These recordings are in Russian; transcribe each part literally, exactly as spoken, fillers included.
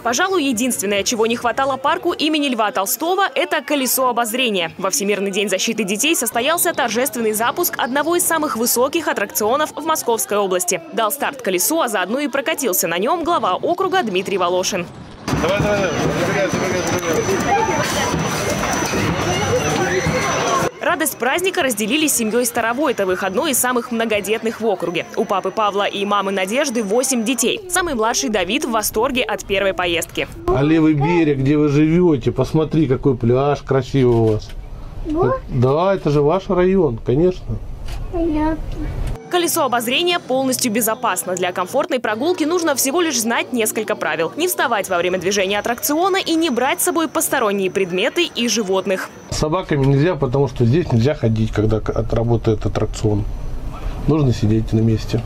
Пожалуй, единственное, чего не хватало парку имени Льва Толстого, это колесо обозрения. Во Всемирный день защиты детей состоялся торжественный запуск одного из самых высоких аттракционов в Московской области. Дал старт колесу, а заодно и прокатился на нем глава округа Дмитрий Волошин. Давай, давай, давай. Забегай, забегай, забегай. Радость праздника разделили с семьей Старовойтовых, одной из самых многодетных в округе. У папы Павла и мамы Надежды восемь детей. Самый младший Давид в восторге от первой поездки. А левый берег, где вы живете, посмотри, какой пляж красивый у вас. Вот? Да, это же ваш район, конечно. Понятно. Колесо обозрения полностью безопасно. Для комфортной прогулки нужно всего лишь знать несколько правил. Не вставать во время движения аттракциона и не брать с собой посторонние предметы и животных. С собаками нельзя, потому что здесь нельзя ходить, когда работает аттракцион. Нужно сидеть на месте.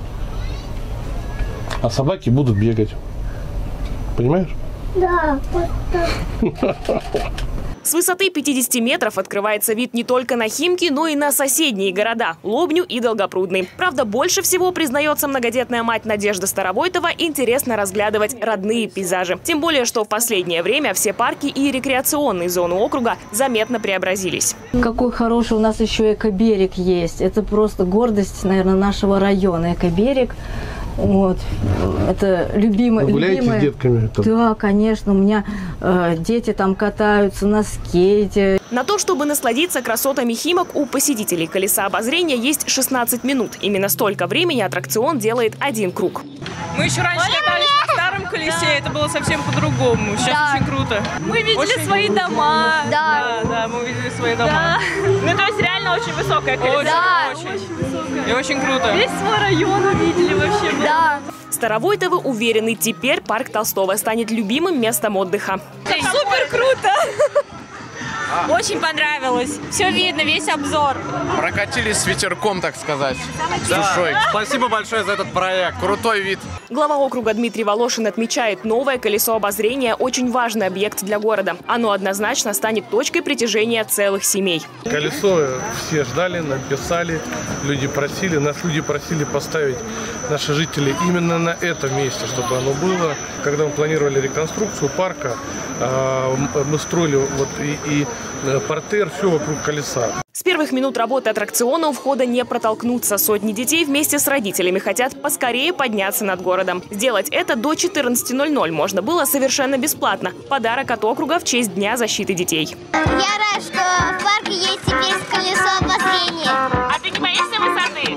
А собаки будут бегать. Понимаешь? Да, вот так. С высоты пятидесяти метров открывается вид не только на Химки, но и на соседние города – Лобню и Долгопрудный. Правда, больше всего, признается многодетная мать Надежда Старовойтова, интересно разглядывать родные пейзажи. Тем более, что в последнее время все парки и рекреационные зоны округа заметно преобразились. Какой хороший у нас еще экоберег есть. Это просто гордость, наверное, нашего района. Экоберег. Вот. Это любимый. Вы гуляете любимое. С детками? Да, конечно. У меня э, дети там катаются на скейте. На то, чтобы насладиться красотами Химок, у посетителей колеса обозрения есть шестнадцать минут. Именно столько времени аттракцион делает один круг. Мы еще раньше катались на старом колесе, да. Это было совсем по-другому. Сейчас да. Очень круто. Мы видели очень свои круто. дома. Да. да, да, мы увидели свои дома. Да. Ну, то есть реально очень высокое колесо. Да, очень, очень высокое. И очень круто. Весь свой район увидели вообще. Да. Старовойтовы уверены, теперь парк Толстого станет любимым местом отдыха. Супер круто! Очень понравилось. Все видно, весь обзор. Прокатились с ветерком, так сказать, с да. душой. Спасибо большое за этот проект. Крутой вид. Глава округа Дмитрий Волошин отмечает, новое колесо обозрения – очень важный объект для города. Оно однозначно станет точкой притяжения целых семей. Колесо все ждали, написали, люди просили, нас люди просили поставить, наши жители, именно на этом месте, чтобы оно было. Когда мы планировали реконструкцию парка, мы строили вот и, и портер, все вокруг колеса. С первых минут работы аттракциона у входа не протолкнуться. Сотни детей вместе с родителями хотят поскорее подняться над городом. Сделать это до четырнадцати ноль-ноль можно было совершенно бесплатно. Подарок от округа в честь Дня защиты детей. Я рад, что в парке есть теперь колесо обозрения. А ты не боишься высоты?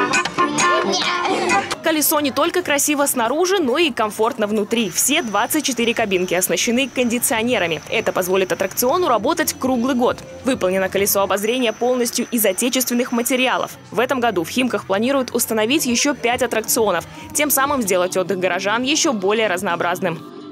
Нет. Колесо не только красиво снаружи, но и комфортно внутри. Все двадцать четыре кабинки оснащены кондиционерами. Это позволит аттракциону работать круглый год. Выполнено колесо обозрения полностью из отечественных материалов. В этом году в Химках планируют установить еще пять аттракционов, тем самым сделать отдых горожан еще более разнообразным.